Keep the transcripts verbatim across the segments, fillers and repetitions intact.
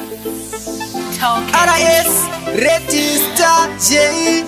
R I S, Register J.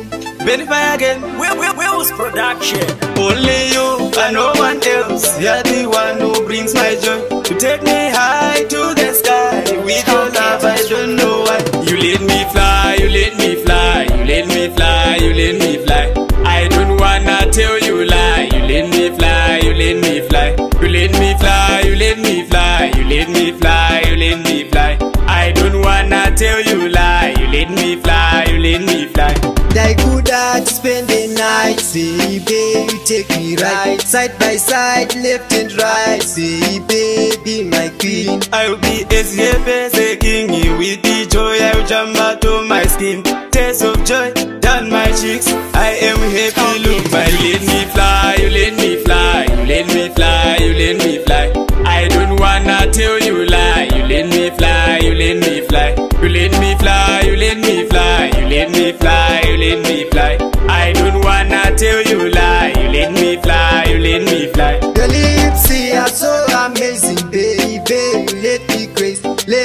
Benify again, Will Will Will's production. only you and no one else. You're the one who brings my joy. You take me high to the sky. With your love, I don't know why. You let me fly, you let me fly, you let me fly, you let me fly. I don't wanna tell you lie. You let me fly, you let me fly, you let me fly, you let me fly, you let me fly, you let me fly. I don't wanna tell you lie. You let me fly, you let me fly. Die good at spend the night. Say baby, take me right. Side by side, left and right. Say baby, my queen. I'll be as happy as a king. With the joy I'll jump out of my skin. Taste of joy down my cheeks. I am happy, look my. You let me fly, you let me fly, you let me fly, you let me fly. I don't wanna tell you lie. You let me fly, you let me fly, you let me fly, you let me fly, you let me fly, you let me fly. I don't wanna tell you lie. You let me fly, you let me fly. Your lips are so amazing, baby. You let me crazy,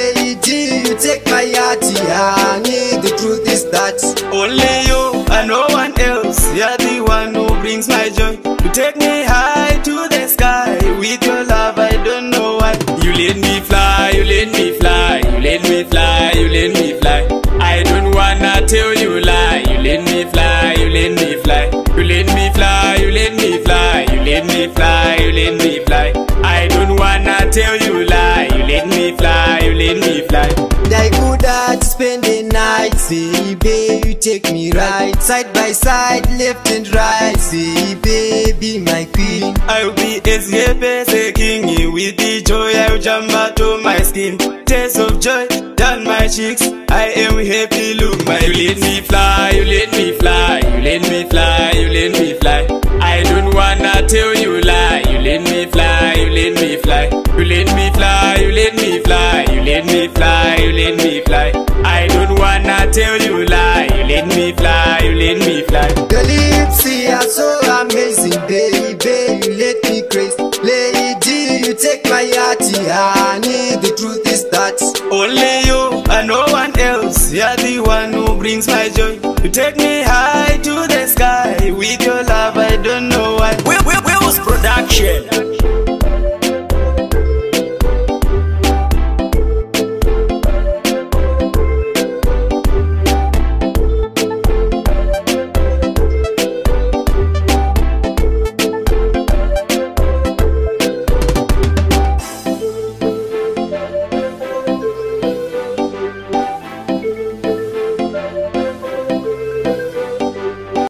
lady. You take my heart, honey. The truth is that only you and no one else. You're the one who brings my joy. You take me high to the sky. With your love, I don't know why. You let me fly, you let me fly, you let me fly, you let me fly. I don't wanna tell you lie. You let me fly, you let me fly, you let me fly, you let me fly, you let me fly, you let me fly. I don't wanna tell you lie. You let me fly, you let me fly. die good at spend the night. Say baby, you take me right. Side by side, left and right. Say baby, my queen. I'll be as happy as a king. With the joy I'll jump out of my skin. Taste of joy down my cheeks. I am happy, look my. You let me fly, you let me fly, you let me fly, you let me fly. I don't wanna tell you lie. You let me fly, you let me fly, you let me fly, you let me fly, you let me fly, you let me fly. I don't wanna tell you lie. You let me fly, you let me fly. Your lips are so amazing, baby. You let me crazy, lady. You take my heart, honey. The truth is that only you and no one else. You're the one who brings my joy. You take me high to the sky. With your love, I don't know why. Will Will Will's production.